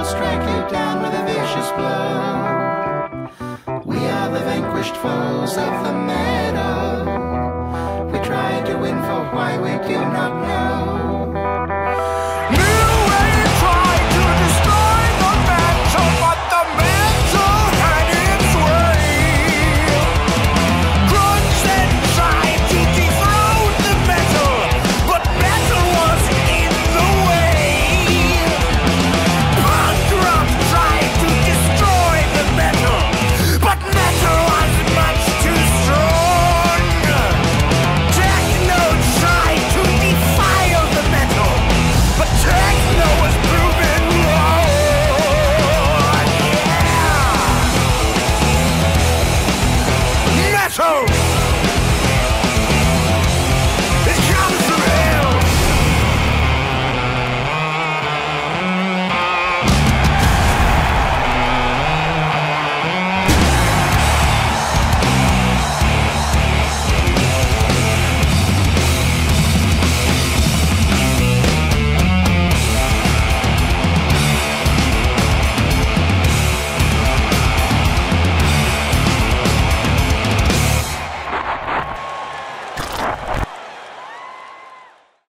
strike you down with a vicious blow. We are the vanquished foes of the meadow. We try to win for why we do not know.